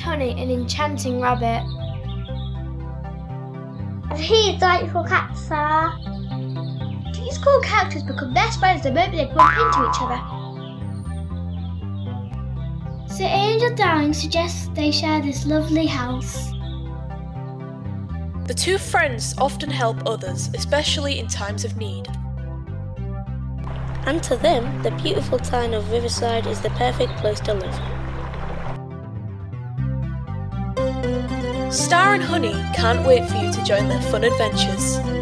Honey an enchanting rabbit. And he delightful cats are. These cool characters become best friends the moment they bump into each other. So Angel Darling suggests they share this lovely house. The two friends often help others, especially in times of need. And to them, the beautiful town of Riverside is the perfect place to live. Star and Honey can't wait for you to join their fun adventures.